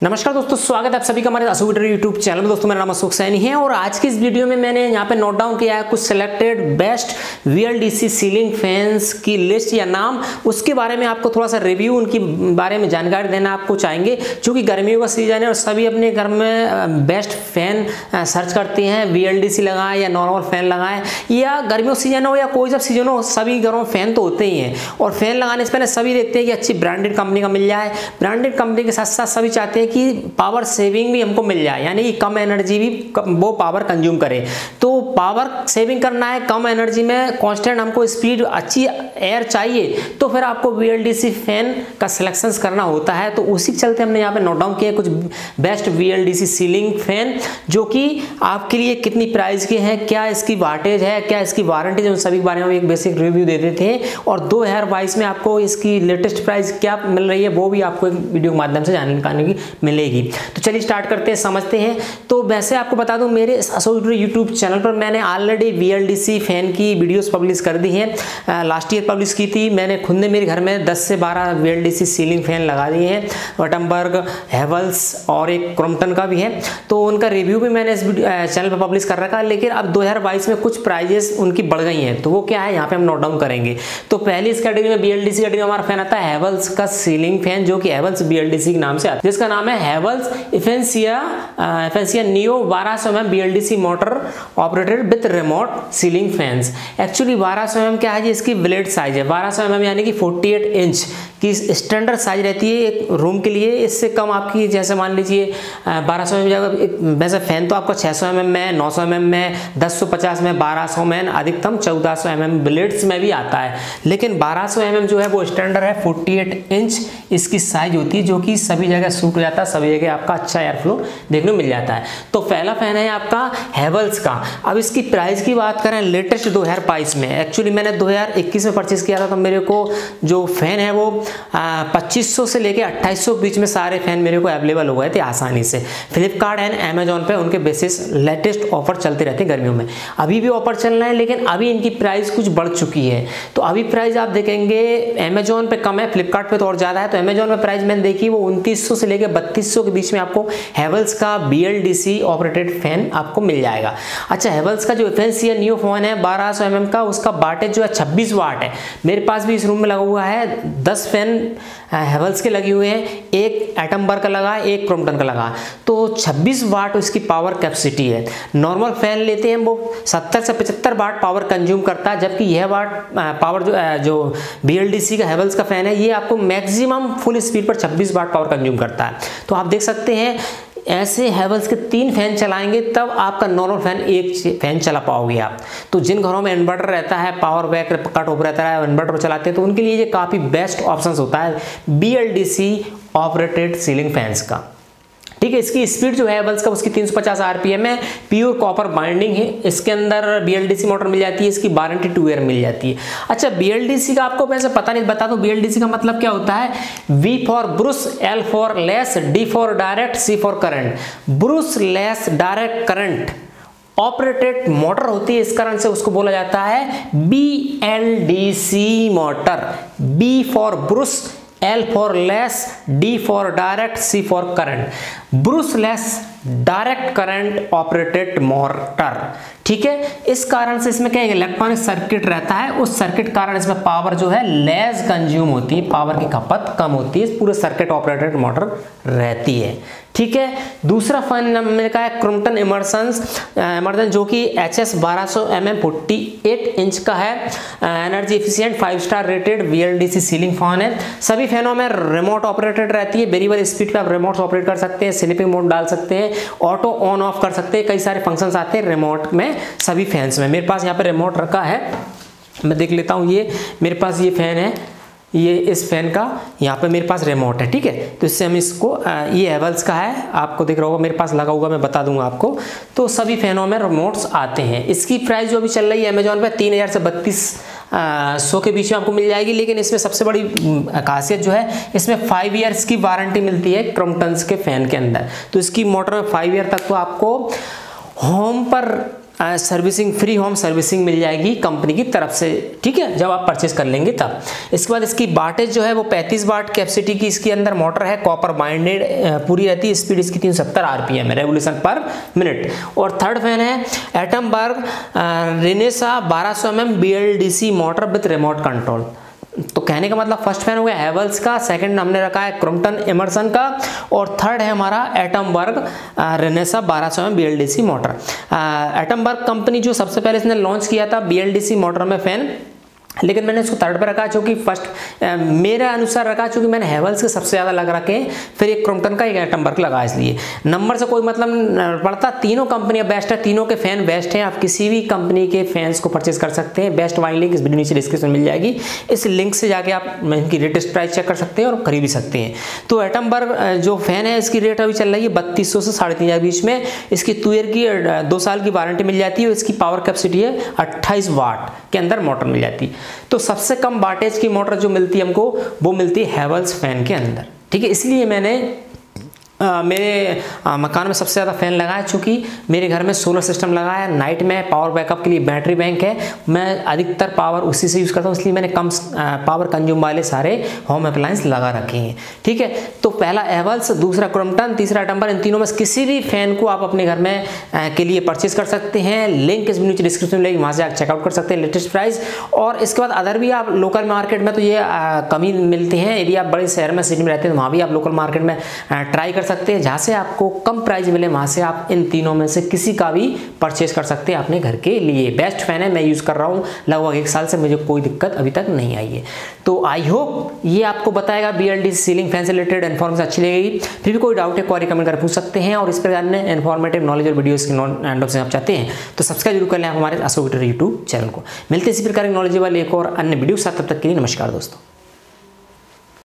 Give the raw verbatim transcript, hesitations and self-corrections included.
नमस्कार दोस्तों, स्वागत है आप सभी का हमारे अशोक ट्यूटोरियल यूट्यूब चैनल में। दोस्तों मेरा नाम अशोक सैनी है और आज की इस वीडियो में मैंने यहाँ पे नोट डाउन किया है कुछ selected best BLDC ceiling fans की लिस्ट या नाम, उसके बारे में आपको थोड़ा सा रिव्यू उनकी बारे में जानकारी देना आपको चाहेंगे। क्योंकि गर्मियों का सीजन है और सभी अपने घर में बेस्ट फैन सर्च करते हैं, वीएलडीसी लगाएं या नॉर्मल फैन लगाएं, या गर्मियों सीजन हो या कोई सा सीजन हो, सभी घरों में फैन तो होते ही हैं। और फैन लगाने से पहले सभी देखते हैं कि अच्छी ब्रांडेड कंपनी का मिल जाए। ब्रांडेड कंपनी के साथ साथ सभी चाहते हैं कि पावर सेविंग भी हमको मिल जाए, यानी कि कम एनर्जी भी वो पावर कंज्यूम करे। तो पावर सेविंग करना है, कम एनर्जी में कांस्टेंट हमको स्पीड, अच्छी एयर चाहिए, तो फिर आपको वीएलडीसी फैन का सिलेक्शन करना होता है। तो उसी के चलते हमने यहाँ पे नोट डाउन किया कुछ बेस्ट वीएलडीसी सीलिंग फैन, जो कि आपके लिए कितनी प्राइस के हैं, क्या इसकी वाटेज है, क्या इसकी वारंटी है, उन सभी के बारे में एक बेसिक रिव्यू दे देते हैं। और दो हज़ार बाईस में आपको इसकी लेटेस्ट प्राइस क्या मिल रही है वो भी आपको एक वीडियो के माध्यम से जानने की मिलेगी। तो चलिए स्टार्ट करते हैं, समझते हैं। तो वैसे आपको बता दूं, मेरे अशोक यूट्यूब चैनल पर मैंने ऑलरेडी वीएलडीसी फैन की वीडियोस पब्लिश कर दी हैं। लास्ट ईयर पब्लिश की थी मैंने खुद ने। मेरे घर में दस से बारह वीएलडीसी सीलिंग फैन लगा दिए हैं, वटनबर्ग, हेवल्स और एक क्रॉम्पटन का भी है। तो उनका रिव्यू भी मैंने इस चैनल पर पब्लिश कर रखा है। लेकिन अब दो हज़ार बाईस में कुछ प्राइजेस उनकी बढ़ गई हैं, तो वो क्या है यहाँ पे हम नोट डाउन करेंगे। तो पहली इस कैटेगरी में वीएलडीसी कैटेगरी में हमारा फैन आता है हेवल्स का सीलिंग फैन, जो कि हेवल्स वीएलडीसी के नाम से आता है, जिसका नाम है हेवल्स एफेंसिया एफेंसिया नियो बारह सौ M M BLDC motor operated with remote ceiling fans. Actually बारह सौ एम एम क्या है जी, इसकी ब्लेड साइज है बारह सौ एम एम, यानी कि अड़तालीस इंच की स्टैंडर्ड साइज रहती है एक रूम के लिए। इससे कम आपकी, जैसे मान लीजिए बारह सौ एम एम, वैसे फैन तो आपका छह सौ एम एम में, नौ सौ एम एम में, दस सौ पचास में, बारह सौ में, अधिकतम चौदह सौ एम एम ब्लेड्स में भी आता है। लेकिन बारह सौ एम एम जो है वो स्टैंडर्ड है, अड़तालीस इंच इसकी साइज होती है, जो कि सभी जगह सूट जाता है, सभी जगह आपका अच्छा एयर फ्लो देखने को मिल जाता है। तो पहला फैन है आपका हेवल्स का। अब इसकी प्राइस की बात करें, लेटेस्ट दो हज़ार बाईस में, एक्चुअली मैंने दो हज़ार इक्कीस में परचेस किया था, तो मेरे को जो फैन है वो पच्चीस सौ से लेके अट्ठाईस सौ बीच में सारे फैन मेरे को अवेलेबल हो गए थे आसानी से। फ्लिपकार्ट एंड अमेजोन पे उनके बेसिस लेटेस्ट ऑफर चलते रहते हैं गर्मियों में। अभी भी ऑफर चल रहे हैं, लेकिन अभी इनकी प्राइस कुछ बढ़ चुकी है। तो अभी प्राइस आप देखेंगे अमेजोन पे कम है, फ्लिपकार्ट पे तो और ज्यादा है। तो अमेजोन में प्राइस मैंने देखी वो उनतीस सौ से लेकर बत्तीस सौ के बीच में आपको हेवल्स का बीएलडीसी ऑपरेटेड फैन आपको मिल जाएगा। अच्छा, हेवल्स का जो एफेंसिया नियो फैन है बारह सौ एम एम का, उसका वाटेज जो है छब्बीस वाट है। मेरे पास भी इस रूम में लगा हुआ है, दस फैन हेवल्स के लगे हुए हैं, एक एटमबर्ग का लगा, एक क्रॉम्पटन का लगा। तो छब्बीस वाट उसकी पावर कैपेसिटी है। नॉर्मल फैन लेते हैं वो सत्तर से पचहत्तर वाट पावर कंज्यूम करता है, जबकि यह वाट पावर जो जो बीएलडीसी का हेवल्स का फैन है ये आपको मैक्सिमम फुल स्पीड पर छब्बीस वाट पावर कंज्यूम करता है। तो आप देख सकते हैं ऐसे हेवल्स के तीन फैन चलाएंगे तब आपका नॉर्मल फैन एक फैन चला पाओगे आप। तो जिन घरों में इन्वर्टर रहता है, पावर बैक कट ऑफ रहता है, इन्वर्टर चलाते हैं, तो उनके लिए ये काफ़ी बेस्ट ऑप्शन होता है बीएलडीसी ऑपरेटेड सीलिंग फैंस का। ठीक है, इसकी स्पीड जो है हेवल्स का उसकी तीन सौ पचास आरपीएम है, प्योर कॉपर बाइंडिंग है। इसके अंदर बीएलडीसी मोटर मिल जाती है, इसकी वारंटी टू ईयर मिल जाती है। अच्छा, बीएलडीसी का आपको वैसे पता नहीं, बता दूं बीएलडीसी का मतलब क्या होता है। B for brush, L for less, D for direct, C for current. Brush less direct current operated motor होती है, इस कारण से उसको बोला जाता है BLDC motor. B for brush, L for less, D for direct, C for current. Brushless direct current operated motor. ठीक है, इस कारण से इसमें क्या इलेक्ट्रॉनिक सर्किट रहता है, उस सर्किट कारण इसमें पावर जो है लेस कंज्यूम होती है, पावर की खपत कम होती है, पूरे सर्किट ऑपरेटेड मोटर रहती है। ठीक है, दूसरा फैन मैंने कहा है क्रॉम्पटन इमर्सन्स इमर्सन, जो कि एच एस बारह सौ एम एम अड़तालीस इंच का है, energy efficient five star rated BLDC ceiling fan है। सभी फैनों में रिमोट ऑपरेटेड रहती है, वेरिएबल स्पीड पे आप रिमोट ऑपरेट कर सकते हैं, स्लीपिंग मोड डाल सकते हैं, ऑटो ऑन ऑफ कर सकते हैं, कई सारे फंक्शंस आते हैं रिमोट में सभी फैंस में। मेरे पास यहाँ पे रिमोट रखा है, मैं देख लेता हूँ। ये मेरे पास ये फैन है, ये इस फैन का यहाँ पे मेरे पास रिमोट है। ठीक है, तो इससे हम इसको, ये हेवल्स का है, आपको दिख रहा होगा, मेरे पास लगा हुआ, मैं बता दूंगा आपको। तो सभी फैनों में रिमोट्स आते हैं। इसकी प्राइस जो अभी चल रही है अमेजोन पे तीन हज़ार से बत्तीस सौ के बीच में आपको मिल जाएगी। लेकिन इसमें सबसे बड़ी खासियत जो है, इसमें फाइव ईयर्स की वारंटी मिलती है क्रॉम्पटन के फैन के अंदर। तो इसकी मोटर में फाइव ईयर तक तो आपको होम पर सर्विसिंग, फ्री होम सर्विसिंग मिल जाएगी कंपनी की तरफ से, ठीक है, जब आप परचेस कर लेंगे तब। इसके बाद इसकी वाटेज जो है वो पैंतीस वाट कैपेसिटी की इसके अंदर मोटर है, कॉपर बाइंडेड पूरी रहती है, स्पीड इसकी तीन सौ सत्तर आरपीएम है, रेवोल्यूशन पर मिनट। और थर्ड फैन है एटमबर्ग रेनेसा बारह सौ M M B L D C motor with remote control. तो कहने का मतलब फर्स्ट फैन हो गया हैवेल्स का, सेकंड हमने रखा है क्रॉम्पटन इमर्सन का, और थर्ड है हमारा एटमबर्ग रेनेसा बारह सौ M B L D C motor. Atomberg company जो सबसे पहले इसने लॉन्च किया था B L D C motor में फैन, लेकिन मैंने इसको थर्ड पे रखा क्योंकि फर्स्ट मेरे अनुसार रखा क्योंकि मैंने हैवेल्स के सबसे ज़्यादा लग रखे, फिर एक क्रॉम्पटन का, एक एटमबर्ग लगा, इसलिए नंबर से कोई मतलब पड़ता। तीनों कंपनियां बेस्ट है, तीनों के फैन बेस्ट हैं, आप किसी भी कंपनी के फैंस को परचेज कर सकते हैं। बेस्ट वाइन लिंक इस वीडियो नीचे डिस्क्रिप्शन में मिल जाएगी, इस लिंक से जाके आप इनकी लेटेस्ट प्राइस चेक कर सकते हैं और खरीद भी सकते हैं। तो एटमबर्ग जो फैन है इसकी रेट अभी चल रही है बत्तीस सौ से साढ़े तीन हज़ार बीच में। इसकी तुयर की दो साल की वारंटी मिल जाती है, और इसकी पावर कैपेसिटी है अट्ठाईस वाट के अंदर मोटर मिल जाती है। तो सबसे कम वाटेज की मोटर जो मिलती है हमको वो मिलती है हैवेल्स फैन के अंदर, ठीक है। इसलिए मैंने आ, मेरे आ, मकान में सबसे ज़्यादा फ़ैन लगा है, चूँकि मेरे घर में सोलर सिस्टम लगा है, नाइट में पावर बैकअप के लिए बैटरी बैंक है, मैं अधिकतर पावर उसी से यूज़ करता हूँ, इसलिए मैंने कम आ, पावर कंज्यूम वाले सारे होम अप्लायंस लगा रखे हैं, ठीक है। तो पहला हैवेल्स, दूसरा क्रॉम्पटन, तीसरा एटमबर्ग, इन तीनों में से किसी भी फ़ैन को आप अपने घर में आ, के लिए परचेज कर सकते हैं। लिंक इस वीडियो डिस्क्रिप्शन में, वहाँ से आप चेकआउट कर सकते हैं लेटेस्ट प्राइस। और इसके बाद अदर भी आप लोकल मार्केट में तो ये कमी मिलते हैं, यदि आप बड़े शहर में सिटी में रहते हैं तो वहाँ भी आप लोकल मार्केट में ट्राई कर सकते हैं, जहाँ से आपको कम प्राइस मिले वहाँ से आप इन तीनों में से किसी का भी परचेज कर सकते हैं अपने घर के लिए। बेस्ट फैन है, मैं यूज़ कर रहा हूँ लगभग एक साल से, मुझे कोई दिक्कत अभी तक नहीं आई है। तो आई होप ये आपको बताएगा B L D C ceiling fan से रिलेटेड इन्फॉर्मेशन अच्छी लगेगी। फिर भी कोई डाउट है क्वेरी कमेंट कर पूछ सकते हैं, और इस प्रकार ने इन्फॉर्मेटिव नॉलेज और वीडियोस के एंड से आप चाहते हैं तो सब्सक्राइब जरूर कर लें आप हमारे अशोक यूट्यूब चैनल को। मिलते इसी प्रकार की नॉलेजेबल एक और अन्य वीडियो के साथ, तब तक के लिए नमस्कार दोस्तों।